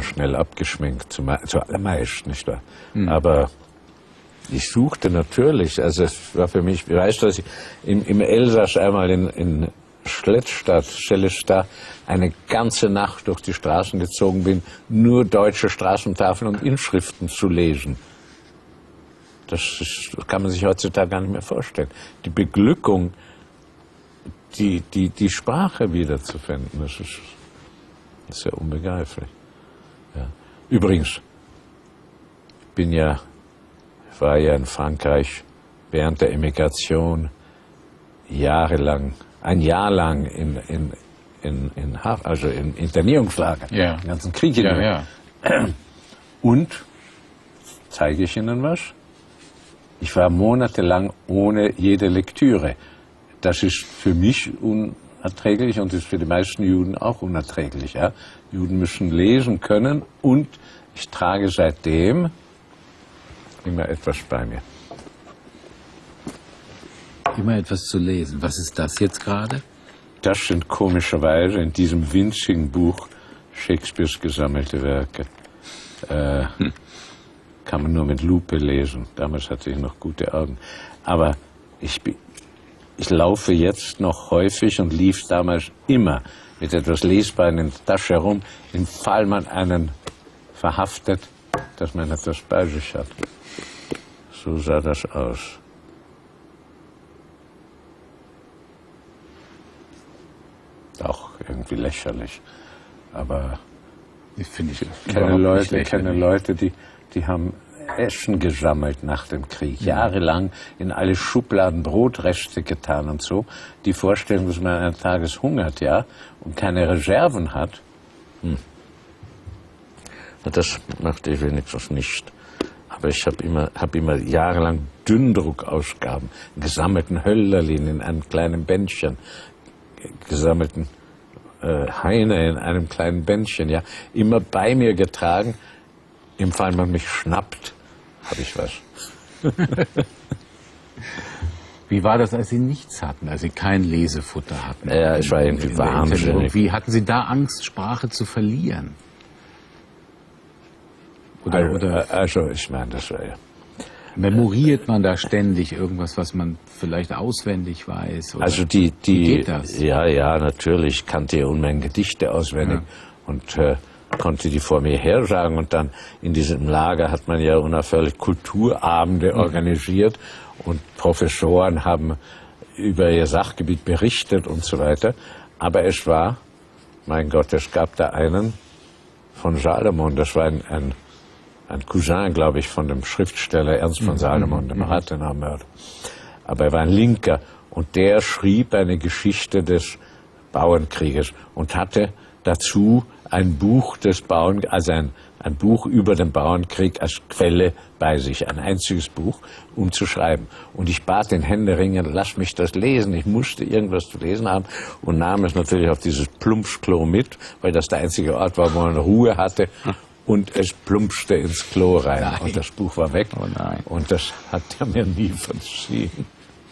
schnell abgeschminkt, zuallermeist, nicht wahr? Aber ich suchte natürlich, also es war für mich, ich weiß, dass ich im Elsass einmal in Schellestadt, eine ganze Nacht durch die Straßen gezogen bin, nur deutsche Straßentafeln und Inschriften zu lesen. Das kann man sich heutzutage gar nicht mehr vorstellen. Die Beglückung, die Sprache wiederzufinden, das ist ja unbegreiflich. Ja. Übrigens, ich war ja in Frankreich während der Emigration ein Jahr lang in Internierungslager, ja. Den ganzen Krieg in Und, zeige ich Ihnen was, ich war monatelang ohne jede Lektüre. Das ist für mich unerträglich und ist für die meisten Juden auch unerträglich. Ja? Juden müssen lesen können und ich trage seitdem immer etwas bei mir. Immer etwas zu lesen. Was ist das jetzt gerade? Das sind komischerweise in diesem winzigen Buch Shakespeares gesammelte Werke. Kann man nur mit Lupe lesen. Damals hatte ich noch gute Augen. Aber ich laufe jetzt noch häufig und lief damals immer mit etwas Lesbarem in der Tasche herum, im Fall man einen verhaftet, dass man etwas bei sich hat. So sah das aus. Auch irgendwie lächerlich. Aber ich kenne Leute, die haben Essen gesammelt nach dem Krieg, jahrelang in alle Schubladen Brotreste getan und so. Die Vorstellung, dass man eines Tages hungert, ja, und keine Reserven hat. Das machte ich wenigstens nicht. Aber ich habe immer jahrelang Dünndruckausgaben, gesammelten Hölderlin in einem kleinen Bändchen, gesammelten Heine in einem kleinen Bändchen, ja, immer bei mir getragen. Im Fall man mich schnappt, habe ich was. Wie war das, als Sie nichts hatten, als Sie kein Lesefutter hatten? Ja, es war irgendwie wahnsinnig. Wie hatten Sie da Angst, Sprache zu verlieren? Also ich meine, das war ja... Memoriert man da ständig irgendwas, was man vielleicht auswendig weiß? Oder Also wie geht das? Ja, natürlich. Ich kannte ja Unmengen Gedichte auswendig und konnte die vor mir her sagen. Und dann in diesem Lager hat man ja unaufhörlich Kulturabende organisiert und Professoren haben über ihr Sachgebiet berichtet und so weiter. Aber es war, mein Gott, es gab da einen von Salomon, das war ein Cousin, glaube ich, von dem Schriftsteller Ernst von Salomon, dem Rathenau-Mörder. Aber er war ein Linker und der schrieb eine Geschichte des Bauernkrieges und hatte dazu ein Buch ein Buch über den Bauernkrieg als Quelle bei sich, ein einziges Buch, um zu schreiben. Und ich bat den händeringend, lass mich das lesen, ich musste irgendwas zu lesen haben und nahm es natürlich auf dieses Plumpsklo mit, weil das der einzige Ort war, wo man Ruhe hatte. Und es plumpste ins Klo rein. Nein. Und das Buch war weg. Oh nein. Und das hat er mir nie verziehen.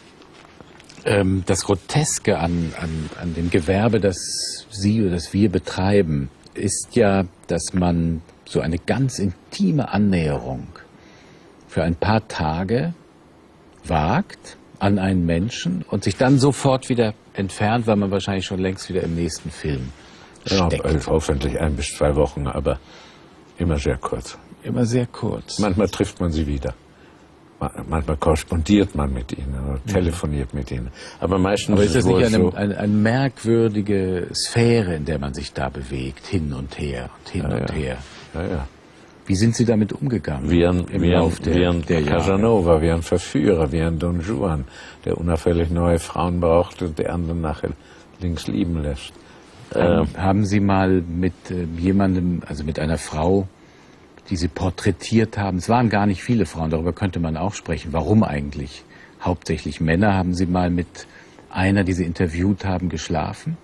Das Groteske an dem Gewerbe, das Sie oder das wir betreiben, ist ja, dass man so eine ganz intime Annäherung für ein paar Tage wagt an einen Menschen und sich dann sofort wieder entfernt, weil man wahrscheinlich schon längst wieder im nächsten Film steckt. Ja, hoffentlich 1 bis 2 Wochen, aber immer sehr kurz. Immer sehr kurz. Manchmal trifft man sie wieder. Manchmal korrespondiert man mit ihnen oder telefoniert mit ihnen. Aber meistens ist das wohl nicht so eine merkwürdige Sphäre, in der man sich da bewegt, hin und her und hin und her. Ja. Wie sind Sie damit umgegangen? Wie ein Casanova, wie ein Verführer, wie ein Don Juan, der unaufhörlich neue Frauen braucht und die anderen nachher links lieben lässt. Haben Sie mal mit jemandem, also mit einer Frau, die Sie porträtiert haben, es waren gar nicht viele Frauen, darüber könnte man auch sprechen, warum eigentlich hauptsächlich Männer, haben Sie mal mit einer, die Sie interviewt haben, geschlafen?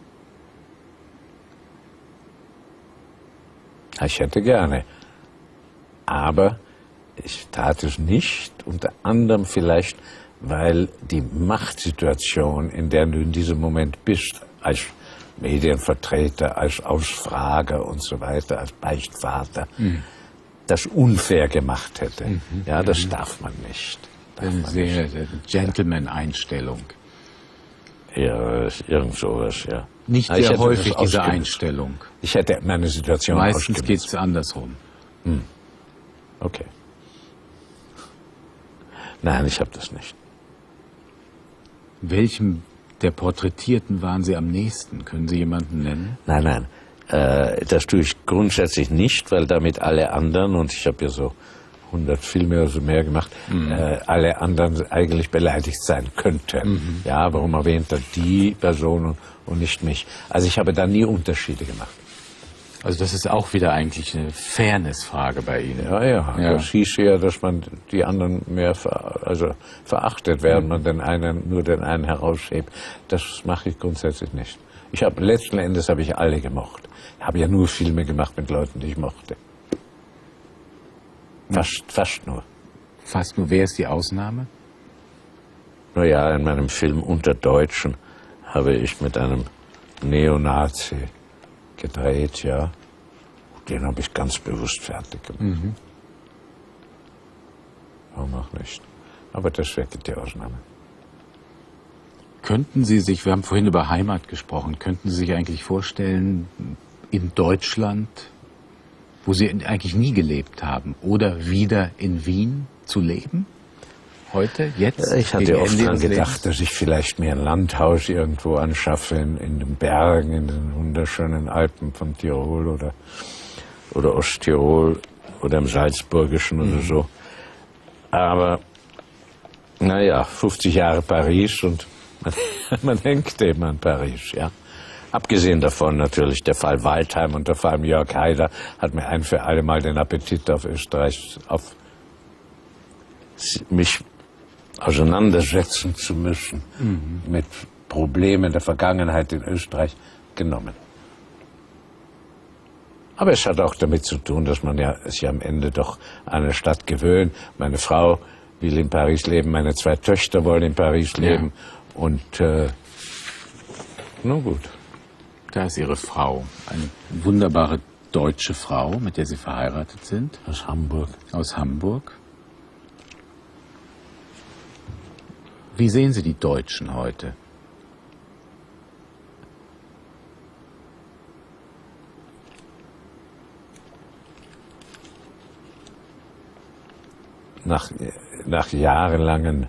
Ich hätte gerne, aber ich tat es nicht, unter anderem vielleicht, weil die Machtsituation, in der du in diesem Moment bist, als Medienvertreter, als Ausfrager und so weiter, als Beichtvater, das unfair gemacht hätte. Ja, das darf man nicht. Eine sehr Gentleman-Einstellung. Ja, irgend sowas, ja. Nicht sehr häufig diese Einstellung. Ich hätte meine Situation Meistens geht es andersrum. Okay. Nein, ich habe das nicht. Welchem der Porträtierten waren Sie am nächsten? Können Sie jemanden nennen? Nein. Das tue ich grundsätzlich nicht, weil damit alle anderen, und ich habe ja so 100 Filme oder so mehr gemacht, alle anderen eigentlich beleidigt sein könnten. Ja, warum erwähnt er die Person und nicht mich? Also ich habe da nie Unterschiede gemacht. Also das ist auch wieder eigentlich eine Fairness-Frage bei Ihnen. Ja. Das hieß ja, dass man die anderen mehr verachtet, während man nur den einen heraushebt. Das mache ich grundsätzlich nicht. Letzten Endes habe ich alle gemocht. Ich habe ja nur Filme gemacht mit Leuten, die ich mochte. Fast nur. Fast nur. Wer ist die Ausnahme? Naja, in meinem Film Unter Deutschen habe ich mit einem Neonazi gedreht, ja. Den habe ich ganz bewusst fertig gemacht. Warum auch nicht? Aber das wäre die Ausnahme. Könnten Sie sich, wir haben vorhin über Heimat gesprochen, könnten Sie sich eigentlich vorstellen, in Deutschland, wo Sie eigentlich nie gelebt haben, oder wieder in Wien zu leben? Heute, jetzt? Ich hatte oft daran gedacht, dass ich vielleicht mir ein Landhaus irgendwo anschaffe, in den Bergen, in den wunderschönen Alpen von Tirol oder Osttirol oder im Salzburgischen oder so. Aber, naja, 50 Jahre Paris und man denkt eben an Paris, ja. Abgesehen davon natürlich der Fall Waldheim und der Fall Jörg Haider hat mir ein für alle Mal den Appetit auf Österreich, auf mich auseinandersetzen zu müssen mit Problemen der Vergangenheit in Österreich genommen. Aber es hat auch damit zu tun, dass man sich am Ende doch an eine Stadt gewöhnt. Meine Frau will in Paris leben, meine 2 Töchter wollen in Paris leben und nun gut. Da ist Ihre Frau, eine wunderbare deutsche Frau, mit der Sie verheiratet sind. Aus Hamburg. Aus Hamburg. Wie sehen Sie die Deutschen heute? Nach jahrelangen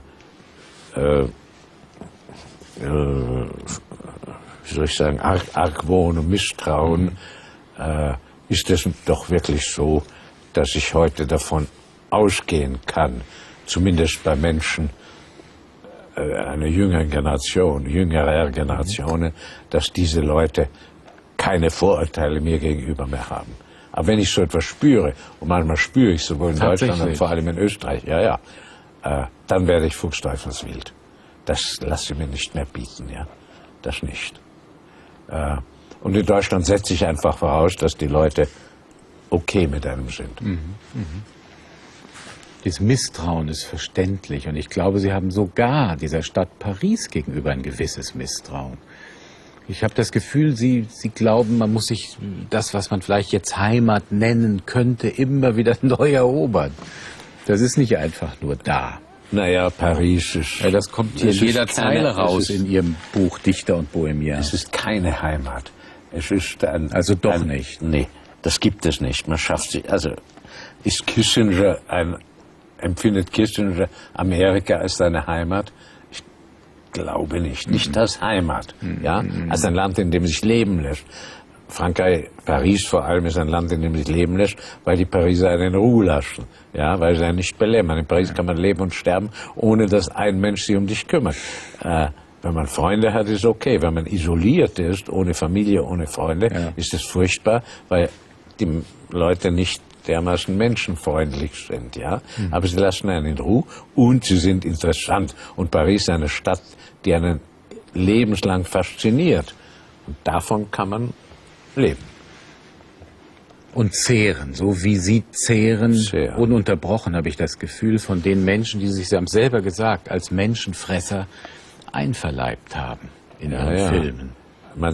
wie soll ich sagen, Argwohn und Misstrauen, ist es doch wirklich so, dass ich heute davon ausgehen kann, zumindest bei Menschen einer jüngeren Generation, dass diese Leute keine Vorurteile mir gegenüber mehr haben. Aber wenn ich so etwas spüre, und manchmal spüre ich sowohl in Deutschland und vor allem in Österreich, dann werde ich fuchsteufelswild. Das lasse ich mir nicht mehr bieten, ja. Das nicht. Und in Deutschland setze ich einfach voraus, dass die Leute okay mit einem sind. Das Misstrauen ist verständlich. Und ich glaube, Sie haben sogar dieser Stadt Paris gegenüber ein gewisses Misstrauen. Ich habe das Gefühl, Sie glauben, man muss sich das, was man vielleicht jetzt Heimat nennen könnte, immer wieder neu erobern. Das ist nicht einfach nur da. Naja, Paris ist... Ja, das kommt hier in jeder Zeile raus in Ihrem Buch Dichter und Bohemian. Es ist keine Heimat. Es ist also doch nicht. Nee, das gibt es nicht. Man schafft sich... Also ist Kissinger empfindet Kissinger Amerika als seine Heimat? Ich glaube nicht. Nicht als Heimat. Ja? Als ein Land, in dem sich leben lässt. Frankreich, Paris vor allem, ist ein Land, in dem sich leben lässt, weil die Pariser einen in Ruhe lassen. Ja, weil sie einen nicht belämmern. In Paris kann man leben und sterben, ohne dass ein Mensch sich um dich kümmert. Wenn man Freunde hat, ist okay. Wenn man isoliert ist, ohne Familie, ohne Freunde, ist es furchtbar, weil die Leute nicht dermaßen menschenfreundlich sind, ja. Aber sie lassen einen in Ruhe und sie sind interessant. Und Paris ist eine Stadt, die einen lebenslang fasziniert. Und davon kann man leben. Und zehren, so wie Sie zehren, ununterbrochen, habe ich das Gefühl, von den Menschen, die sich, Sie haben es selber gesagt, als Menschenfresser einverleibt haben in Ihren Filmen.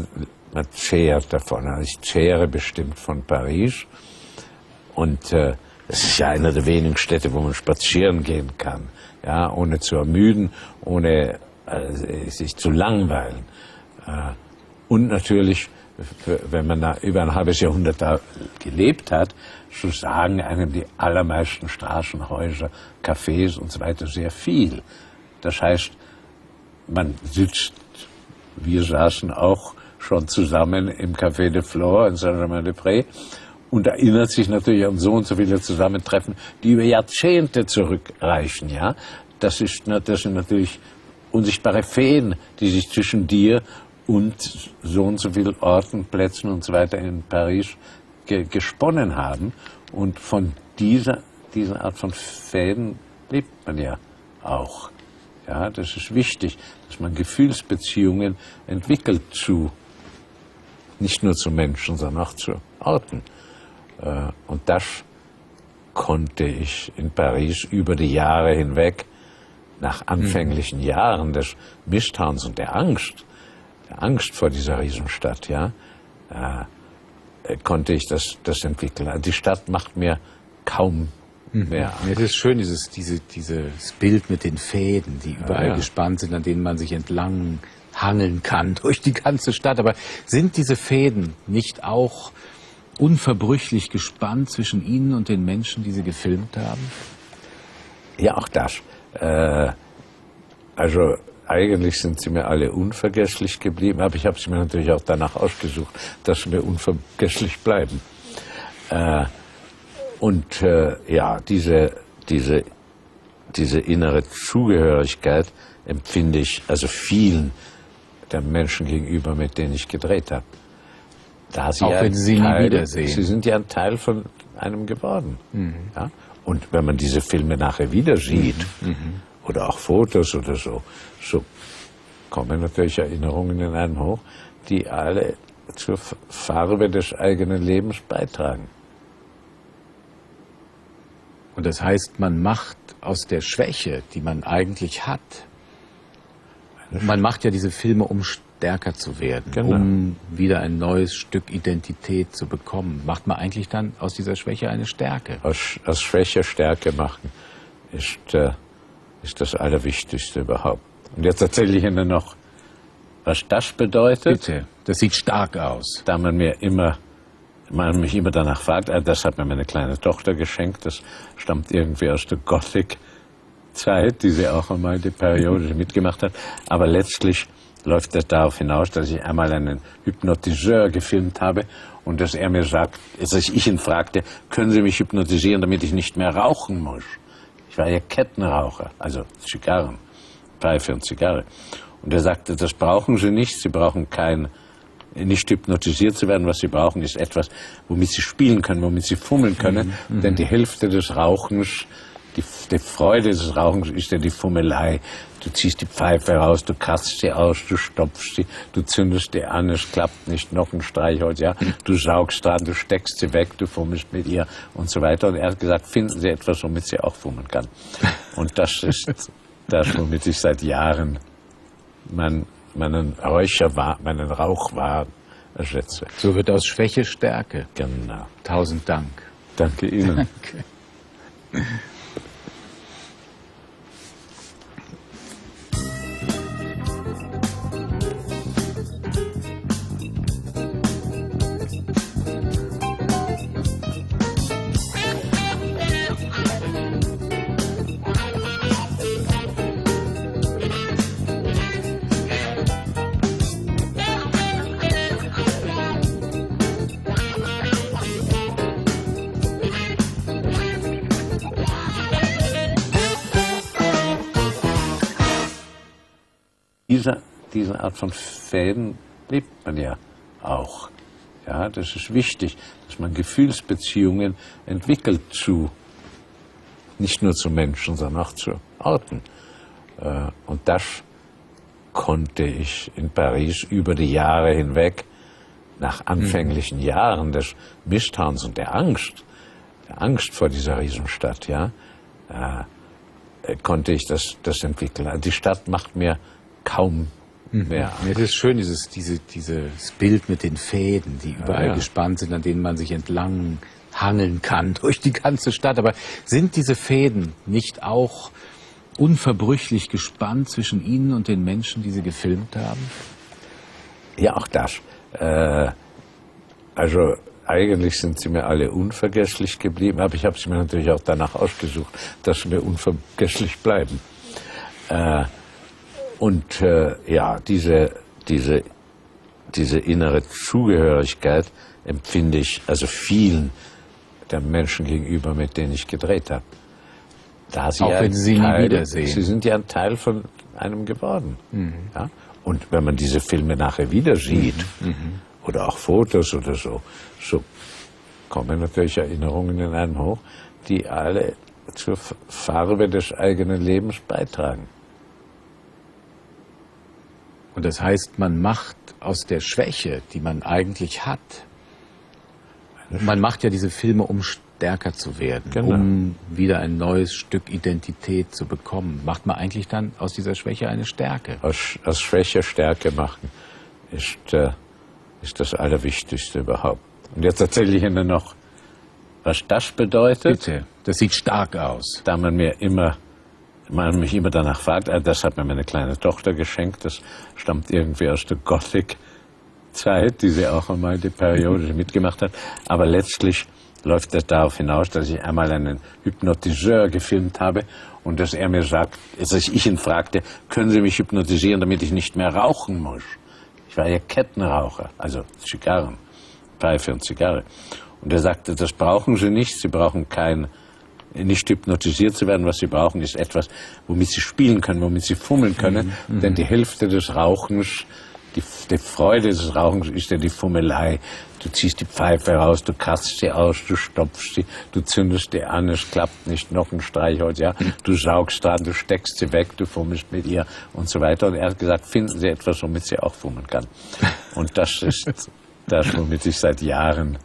man zehrt davon. Also ich zehre bestimmt von Paris. Und es ist ja eine der wenigen Städte, wo man spazieren gehen kann, ja, ohne zu ermüden, ohne sich zu langweilen. Und natürlich, wenn man da über ein halbes Jahrhundert da gelebt hat, so sagen einem die allermeisten Straßenhäuser, Cafés und so weiter sehr viel. Das heißt, man sitzt, wir saßen auch schon zusammen im Café de Flore in Saint-Germain-des-Prés und erinnert sich natürlich an so und so viele Zusammentreffen, die über Jahrzehnte zurückreichen. Ja? Das sind natürlich unsichtbare Fäden, die sich zwischen dir und so vielen Orten, Plätzen und so weiter in Paris gesponnen haben. Und von dieser Art von Fäden lebt man ja auch. Ja, das ist wichtig, dass man Gefühlsbeziehungen entwickelt nicht nur zu Menschen, sondern auch zu Orten. Und das konnte ich in Paris über die Jahre hinweg, nach anfänglichen Jahren des Misstrauens und der Angst vor dieser Riesenstadt, ja, konnte ich das entwickeln. Die Stadt macht mir kaum mehr Angst. Es ist schön, dieses Bild mit den Fäden, die überall gespannt sind, an denen man sich entlang hangeln kann durch die ganze Stadt. Aber sind diese Fäden nicht auch unverbrüchlich gespannt zwischen Ihnen und den Menschen, die Sie gefilmt haben? Ja, auch das. Also eigentlich sind sie mir alle unvergesslich geblieben, aber ich habe sie mir natürlich auch danach ausgesucht, dass sie mir unvergesslich bleiben. Ja, diese innere Zugehörigkeit empfinde ich also vielen der Menschen gegenüber, mit denen ich gedreht habe. Auch wenn Sie sie nie wiedersehen. Sie sind ja ein Teil von einem geworden. Ja? Und wenn man diese Filme nachher wieder sieht, oder auch Fotos oder so kommen natürlich Erinnerungen in einem hoch, die alle zur Farbe des eigenen Lebens beitragen. Und das heißt, man macht aus der Schwäche, die man eigentlich hat, man macht ja diese Filme, um stärker zu werden, um wieder ein neues Stück Identität zu bekommen. Macht man eigentlich dann aus dieser Schwäche eine Stärke? Aus Schwäche Stärke machen ist das Allerwichtigste überhaupt. Und jetzt erzähle ich Ihnen noch, was das bedeutet. Bitte, das sieht stark aus. Da man mich immer danach fragt, das hat mir meine kleine Tochter geschenkt, das stammt irgendwie aus der Gothic-Zeit, die sie auch einmal die Periode mitgemacht hat. Aber letztlich läuft das darauf hinaus, dass ich einmal einen Hypnotiseur gefilmt habe und dass er mir sagt, dass ich ihn fragte, können Sie mich hypnotisieren, damit ich nicht mehr rauchen muss? Ich war ja Kettenraucher, also Zigarren, Pfeife und Zigarre. Und er sagte, das brauchen Sie nicht, Sie brauchen nicht hypnotisiert zu werden. Was Sie brauchen, ist etwas, womit Sie spielen können, womit Sie fummeln können. Denn die Hälfte des Rauchens, die Freude des Rauchens ist ja die Fummelei. Du ziehst die Pfeife raus, du kratzt sie aus, du stopfst sie, du zündest sie an, es klappt nicht, noch ein Streichholz, ja. Du saugst dran, du steckst sie weg, du fummelst mit ihr und so weiter. Und er hat gesagt, finden Sie etwas, womit sie auch fummeln kann. Und das ist das, womit ich seit Jahren meinen Rauchwahn ersetze. So wird aus Schwäche Stärke. Genau. 1000 Dank. Danke Ihnen. Danke. Diese Art von Fäden lebt man ja auch. Ja, das ist wichtig, dass man Gefühlsbeziehungen entwickelt nicht nur zu Menschen, sondern auch zu Orten. Und das konnte ich in Paris über die Jahre hinweg, nach anfänglichen Jahren des Misstrauens und der Angst vor dieser Riesenstadt, ja, konnte ich das entwickeln. Die Stadt macht mir kaum mehr Angst. Ja, das ist schön, dieses Bild mit den Fäden, die überall ja. gespannt sind, an denen man sich entlang hangeln kann durch die ganze Stadt. Aber sind diese Fäden nicht auch unverbrüchlich gespannt zwischen Ihnen und den Menschen, die Sie gefilmt haben? Ja, auch das. Also eigentlich sind sie mir alle unvergesslich geblieben, aber ich habe sie mir natürlich auch danach ausgesucht, dass sie mir unvergesslich bleiben. Ja, diese innere Zugehörigkeit empfinde ich also vielen der Menschen gegenüber, mit denen ich gedreht habe. Da sie Auch ja wenn Sie sie nie wiedersehen. Sie sind ja ein Teil von einem geworden. Ja? Und wenn man diese Filme nachher wieder sieht, oder auch Fotos oder so kommen natürlich Erinnerungen in einem hoch, die alle zur Farbe des eigenen Lebens beitragen. Und das heißt, man macht aus der Schwäche, die man eigentlich hat, man macht ja diese Filme, um stärker zu werden, Genau. um wieder ein neues Stück Identität zu bekommen. Macht man eigentlich dann aus dieser Schwäche eine Stärke? Aus Schwäche Stärke machen ist das Allerwichtigste überhaupt. Und jetzt erzähle ich Ihnen noch, was das bedeutet. Bitte, das sieht stark aus. Da man mich immer danach fragt, das hat mir meine kleine Tochter geschenkt, das stammt irgendwie aus der Gothic-Zeit, die sie auch einmal die Periode mitgemacht hat. Aber letztlich läuft das darauf hinaus, dass ich einmal einen Hypnotiseur gefilmt habe und dass er mir sagt, dass ich ihn fragte, können Sie mich hypnotisieren, damit ich nicht mehr rauchen muss? Ich war ja Kettenraucher, also Zigarren, Pfeife und Zigarre. Und er sagte, das brauchen Sie nicht, Sie brauchen nicht hypnotisiert zu werden. Was Sie brauchen, ist etwas, womit Sie spielen können, womit Sie fummeln können. Denn die Hälfte des Rauchens, die Freude des Rauchens ist ja die Fummelei. Du ziehst die Pfeife raus, du kratzt sie aus, du stopfst sie, du zündest sie an, es klappt nicht, noch ein Streichholz, ja. Du saugst dran, du steckst sie weg, du fummelst mit ihr und so weiter. Und er hat gesagt, finden Sie etwas, womit sie auch fummeln kann. Und das ist das, womit ich seit Jahren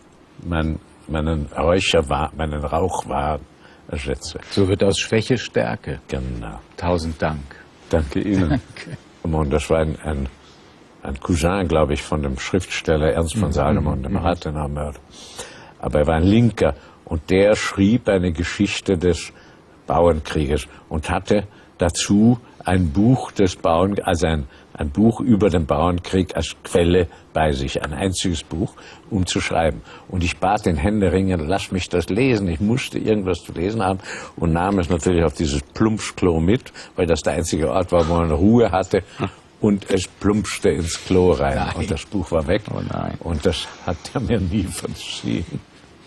meinen Rauchwahn ersetze. So wird aus Schwäche Stärke. Genau. 1000 Dank. Danke Ihnen. Danke. Und das war ein Cousin, glaube ich, von dem Schriftsteller Ernst von Salomon, dem Rathenau-Mörder. Aber er war ein Linker und der schrieb eine Geschichte des Bauernkrieges und hatte dazu ein Buch ein Buch über den Bauernkrieg als Quelle bei sich, ein einziges Buch, um zu schreiben. Und ich bat den händeringend, lass mich das lesen, ich musste irgendwas zu lesen haben und nahm es natürlich auf dieses Plumpsklo mit, weil das der einzige Ort war, wo man Ruhe hatte. Und es plumpste ins Klo rein. Nein. Und das Buch war weg. Oh nein. Und das hat er mir nie verziehen.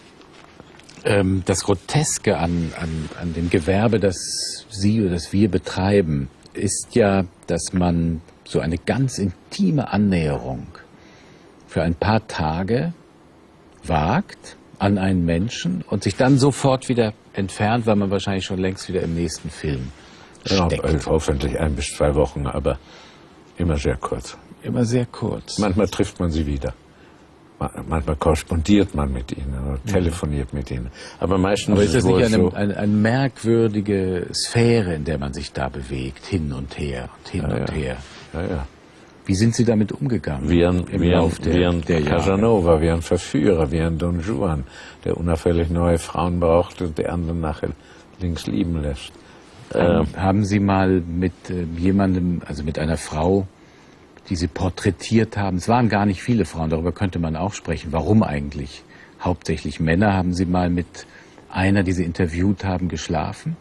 Das Groteske an dem Gewerbe, das Sie oder das wir betreiben, ist ja, dass man so eine ganz intime Annäherung für ein paar Tage wagt an einen Menschen und sich dann sofort wieder entfernt, weil man wahrscheinlich schon längst wieder im nächsten Film steckt. Ja, hoffentlich 1 bis 2 Wochen, aber immer sehr kurz. Immer sehr kurz. Manchmal trifft man sie wieder. Manchmal korrespondiert man mit ihnen oder telefoniert mit ihnen. Aber meistens Aber ist das wohl nicht so, eine merkwürdige Sphäre, in der man sich da bewegt, hin und her und hin und her? Ja. Wie sind Sie damit umgegangen? Wie ein der Jahre? Casanova, wie ein Verführer, wie ein Don Juan, der unauffällig neue Frauen braucht und die anderen nachher links lieben lässt. Haben Sie mal mit jemandem, also mit einer Frau, die Sie porträtiert haben, es waren gar nicht viele Frauen, darüber könnte man auch sprechen, warum eigentlich hauptsächlich Männer, haben Sie mal mit einer, die Sie interviewt haben, geschlafen?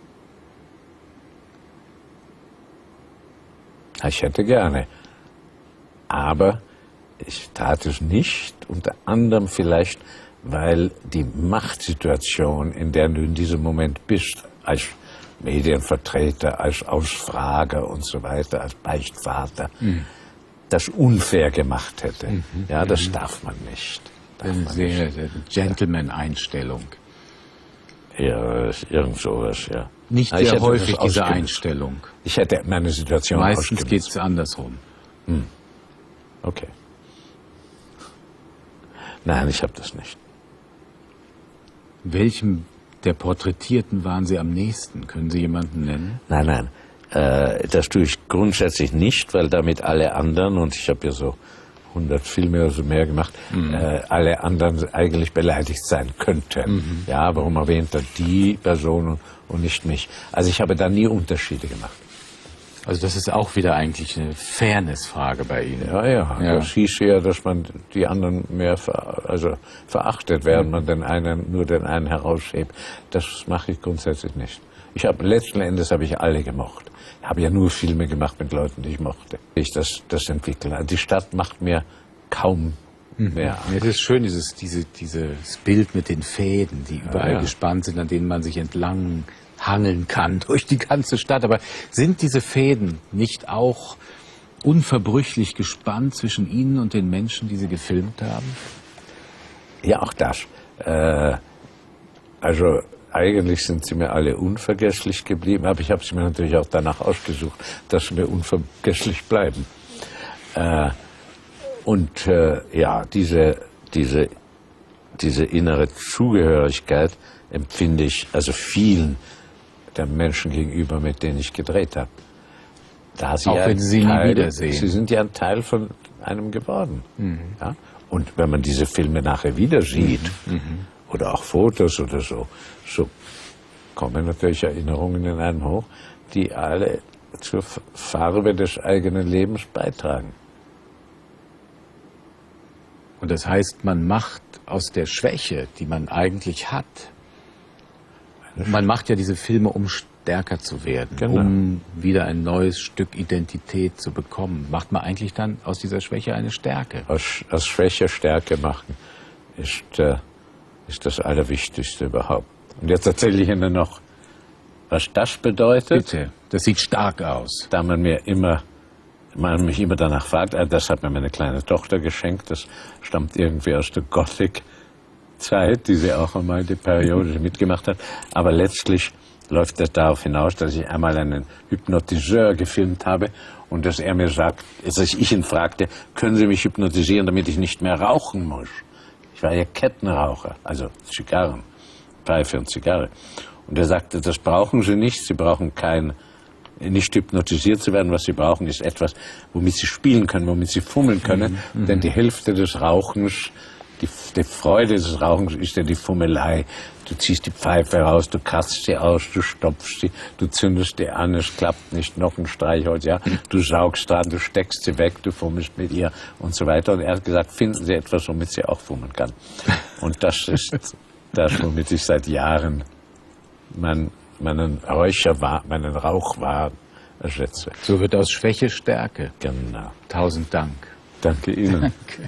Ich hätte gerne. Aber ich tat es nicht, unter anderem vielleicht, weil die Machtsituation, in der du in diesem Moment bist, als Medienvertreter, als Ausfrager und so weiter, als Beichtvater, das unfair gemacht hätte. Ja, das darf man nicht. Eine sehr Gentleman-Einstellung. Ja, irgend sowas, ja. Nicht Ich sehr hätte häufig das diese ausgenutzt. Einstellung. Ich hätte meine Situation Meistens ausgenutzt. geht es andersrum. Okay. Nein, ich habe das nicht. Welchem der Porträtierten waren Sie am nächsten? Können Sie jemanden nennen? Nein. Das tue ich grundsätzlich nicht, weil damit alle anderen, und ich habe ja so 100 Filme oder so mehr gemacht, alle anderen eigentlich beleidigt sein könnten. Ja, warum erwähnt er die Person und nicht mich? Also ich habe da nie Unterschiede gemacht. Also das ist auch wieder eigentlich eine Fairness-Frage bei Ihnen. Ja. Das hieß ja, dass man die anderen mehr verachtet, während man nur den einen heraushebt. Das mache ich grundsätzlich nicht. Letzten Endes habe ich alle gemocht. Ich habe ja nur Filme gemacht mit Leuten, die ich mochte. Ich das entwickle. Die Stadt macht mir kaum mehr. Es ist schön, dieses Bild mit den Fäden, die überall gespannt sind, an denen man sich entlang hangeln kann durch die ganze Stadt. Aber sind diese Fäden nicht auch unverbrüchlich gespannt zwischen Ihnen und den Menschen, die Sie gefilmt haben? Ja, auch das. Also eigentlich sind sie mir alle unvergesslich geblieben, aber ich habe sie mir natürlich auch danach ausgesucht, dass sie mir unvergesslich bleiben. Diese innere Zugehörigkeit empfinde ich also vielen der Menschen gegenüber, mit denen ich gedreht habe. Auch wenn Sie sie nie wiedersehen. Sie sind ja ein Teil von einem geworden. Ja? Und wenn man diese Filme nachher wieder sieht, oder auch Fotos oder so kommen natürlich Erinnerungen in einem hoch, die alle zur Farbe des eigenen Lebens beitragen. Und das heißt, man macht aus der Schwäche, die man eigentlich hat, man macht ja diese Filme, um stärker zu werden, um wieder ein neues Stück Identität zu bekommen. Macht man eigentlich dann aus dieser Schwäche eine Stärke? Aus Schwäche Stärke machen ist das Allerwichtigste überhaupt. Und jetzt erzähle ich Ihnen noch, was das bedeutet. Bitte, das sieht stark aus. Da man mich immer danach fragt, das hat mir meine kleine Tochter geschenkt, das stammt irgendwie aus der Gothic-Zeit, die sie auch einmal die Periode mitgemacht hat. Aber letztlich läuft das darauf hinaus, dass ich einmal einen Hypnotiseur gefilmt habe und dass er mir sagt, dass ich ihn fragte, können Sie mich hypnotisieren, damit ich nicht mehr rauchen muss? Ich war ja Kettenraucher, also Zigarren, Pfeife und Zigarre. Und er sagte, das brauchen Sie nicht, Sie brauchen nicht hypnotisiert zu werden. Was Sie brauchen, ist etwas, womit Sie spielen können, womit Sie fummeln können. Denn die Hälfte des Rauchens, die Freude des Rauchens ist ja die Fummelei. Du ziehst die Pfeife raus, du kratzt sie aus, du stopfst sie, du zündest sie an, es klappt nicht, noch ein Streichholz, ja. Du saugst dran, du steckst sie weg, du fummelst mit ihr und so weiter. Und er hat gesagt, finden Sie etwas, womit sie auch fummeln kann. Und das ist das, womit ich seit Jahren meinen Rauchwahn ersetze. So wird aus Schwäche Stärke. Genau. 1000 Dank. Danke Ihnen. Danke.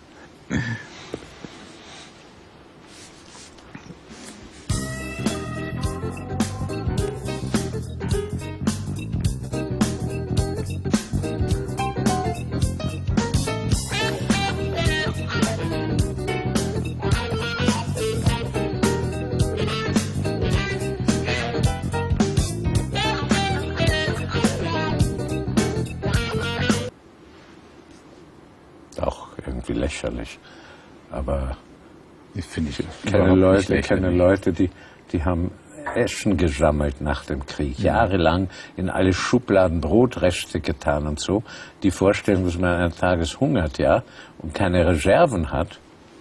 Auch irgendwie lächerlich. Aber ich kenne Leute, die haben Essen gesammelt nach dem Krieg, jahrelang in alle Schubladen Brotreste getan und so. Die Vorstellung, dass man eines Tages hungert, ja, und keine Reserven hat,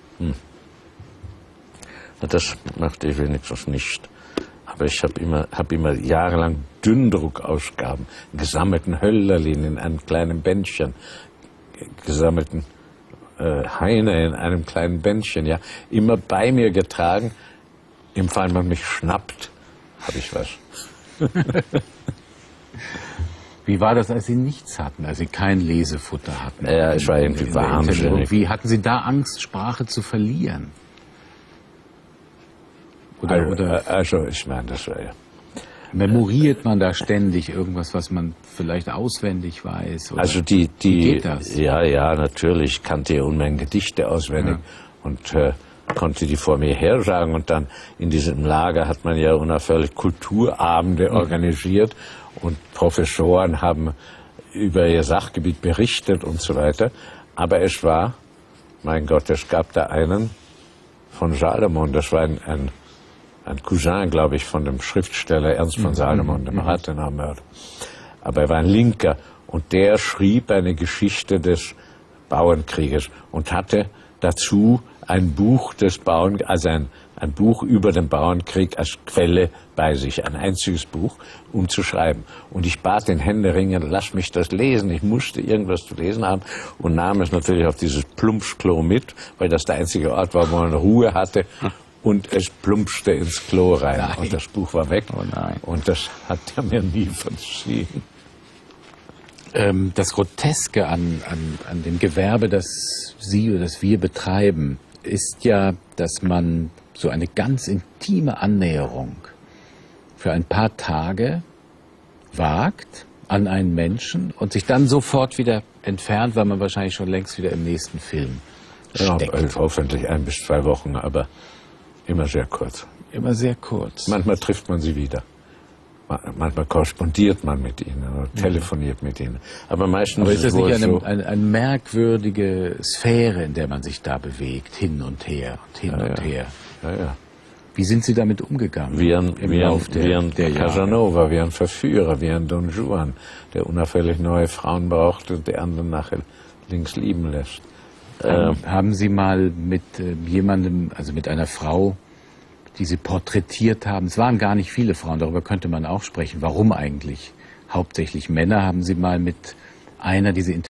das machte ich wenigstens nicht. Aber ich habe immer jahrelang Dünndruckausgaben, gesammelten Hölderlin in einem kleinen Bändchen, gesammelten Heine in einem kleinen Bändchen, ja, immer bei mir getragen. Im Fall man mich schnappt, habe ich was. Wie war das, als Sie nichts hatten, als Sie kein Lesefutter hatten? Ja, es war irgendwie wahnsinnig. Wie hatten Sie da Angst, Sprache zu verlieren? Also ich meine, das war ja... Memoriert man da ständig irgendwas, was man vielleicht auswendig weiß? Oder Also wie geht das? Ja, natürlich. Ich kannte ja Unmengen Gedichte auswendig und konnte die vor mir her sagen. Und dann in diesem Lager hat man ja unaufhörlich Kulturabende organisiert und Professoren haben über ihr Sachgebiet berichtet und so weiter. Aber es war, mein Gott, es gab da einen von Salomon, das war ein Cousin, glaube ich, von dem Schriftsteller Ernst von Salomon, dem Rathenau-Mörder. aber er war ein Linker. Und der schrieb eine Geschichte des Bauernkrieges und hatte dazu ein Buch des also ein Buch über den Bauernkrieg als Quelle bei sich, ein einziges Buch, um zu schreiben. Und ich bat den händeringend, lass mich das lesen, ich musste irgendwas zu lesen haben und nahm es natürlich auf dieses Plumpsklo mit, weil das der einzige Ort war, wo man Ruhe hatte. Und es plumpste ins Klo rein. Nein. Und das Buch war weg. Oh nein. Und das hat er mir nie verziehen. Das Groteske an dem Gewerbe, das Sie oder das wir betreiben, ist ja, dass man so eine ganz intime Annäherung für ein paar Tage wagt an einen Menschen und sich dann sofort wieder entfernt, weil man wahrscheinlich schon längst wieder im nächsten Film steckt. Ja, hoffentlich 1 bis 2 Wochen, aber immer sehr kurz. Immer sehr kurz. Manchmal trifft man sie wieder. Manchmal korrespondiert man mit ihnen oder telefoniert mit ihnen. Aber meistens ist das wohl nicht so eine merkwürdige Sphäre, in der man sich da bewegt, hin und her und hin und her? Ja. Wie sind Sie damit umgegangen? Wie ein Casanova, wie ein Verführer, wie ein Don Juan, der unauffällig neue Frauen braucht und die anderen nachher links lieben lässt. Haben Sie mal mit jemandem, also mit einer Frau, die Sie porträtiert haben, es waren gar nicht viele Frauen, darüber könnte man auch sprechen, warum eigentlich hauptsächlich Männer, haben Sie mal mit einer, die Sie